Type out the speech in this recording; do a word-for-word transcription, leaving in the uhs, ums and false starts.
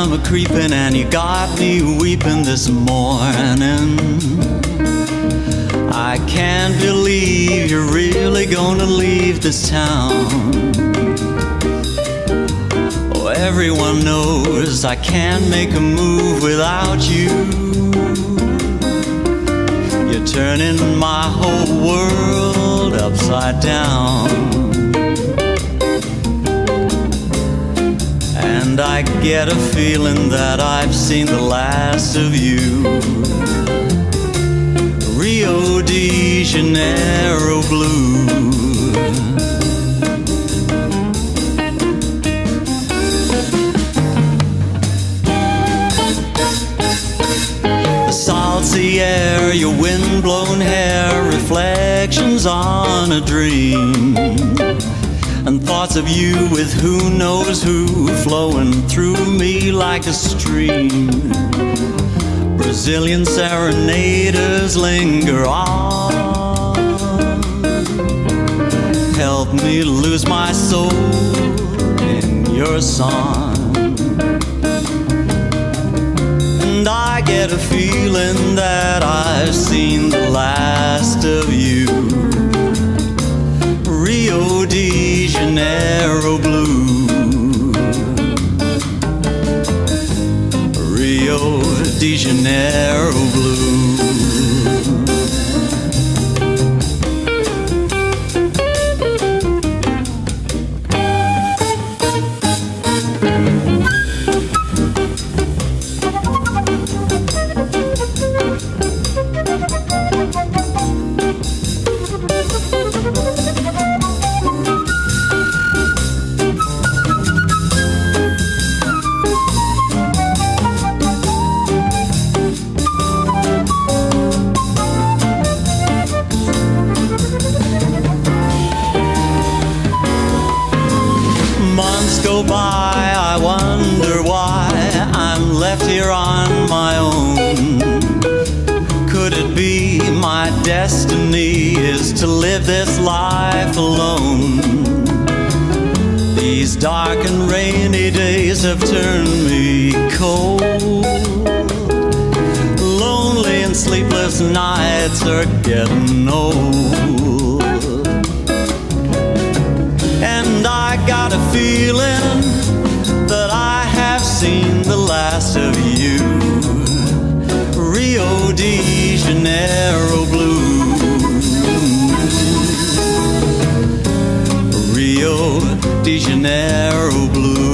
come a-creeping and you got me weeping this morning. I can't believe you're really gonna leave this town. Oh, everyone knows I can't make a move without you. You're turning my whole world upside down. And I get a feeling that I've seen the last of you. Rio De Janeiro Blue. The salty air, your wind-blown hair, reflections on a dream, and thoughts of you with who knows who flowing through me like a stream. Brazilian serenaders linger on. Help me lose my soul in your song. And I get a feeling that I've seen the last of you. Rio De Janeiro Blue. Rio De Janeiro Blue. Months go by, I wonder why I'm left here on my own. Could it be my destiny is to live this life alone? These dark and rainy days have turned me cold. Lonely and sleepless nights are getting old. And I got a feeling that I have seen the last of you. Rio De Janeiro Blue. Rio De Janeiro Blue.